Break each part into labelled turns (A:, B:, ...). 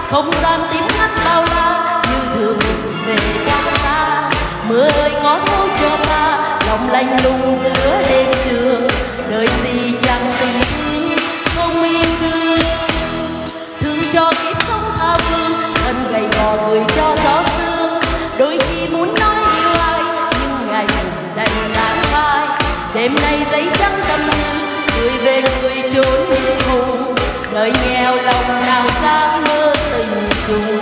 A: không gian tím ngắt bao la như thường về quá xa. Mưa ơi có thấu cho ta lòng lạnh lùng giữa đêm trường, đời gì chẳng tình không yêu thương. Thương cho kiếp sống tha phương, thân gầy gò gửi cho gió sương. Đôi khi muốn nói yêu ai nhưng ngày đầy tháng phai. Đêm nay giấy trắng tâm tư, người về người trốn như hùng. Đời nghèo lòng nào dám mơ tình chung.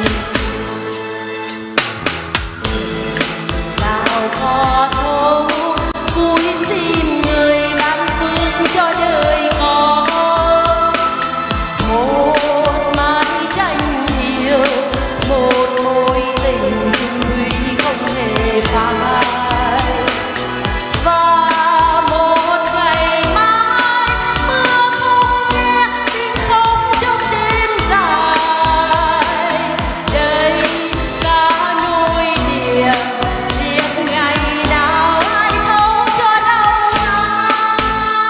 A: Nào có thấu vui xin người ban phước cho đời có một mái tranh yêu, một mối tình chung thủy không hề phai. Và một ngày mai mưa không nghe tiếng khóc trong đêm dài. Đây cả nỗi niềm tiếc ngày nào ai thấu cho đau ai.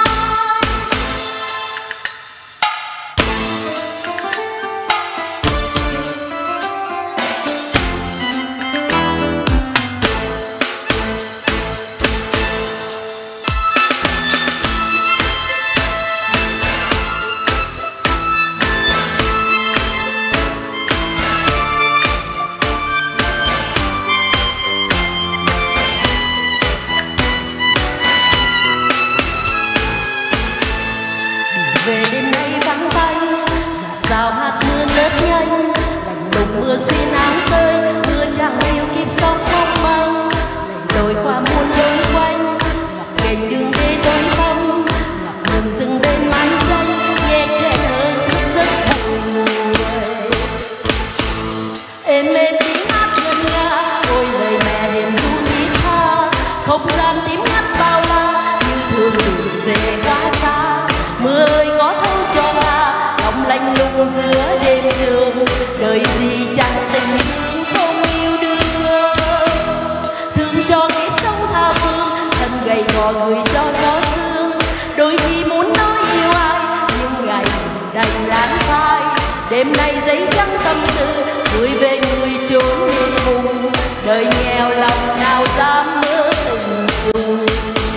A: Về đêm nay vắng tanh, rào hạt mưa rớt nhanh, lạnh lùng mưa xuyên áng tơi, mưa chẳng yêu kịp sóng không manh. Lầy lội qua muôn lối quanh, ngập nghềnh đường đê tối tăm, ngập ngừng dừng bên mái tranh, nghe trẻ thơ thức giấc buồn người. Êm êm tiếng hát ngân nga, ôi lời mẹ hiền ru thiết tha, không gian tím ngắt bao la như thường đường về quá xa. Mưa ơi có thấu cho ta lòng lạnh lùng giữa đêm trường, đời gì chẳng tình thương không yêu đương. Thương cho kiếp sống tha phương, thân gầy gò gửi cho gió sương. Đôi khi muốn nói yêu ai nhưng ngày đành lãng phai. Đêm nay giấy trắng tâm tư, người về người trốn như vùng. Đời nghèo lòng nào dám mơ tình chung.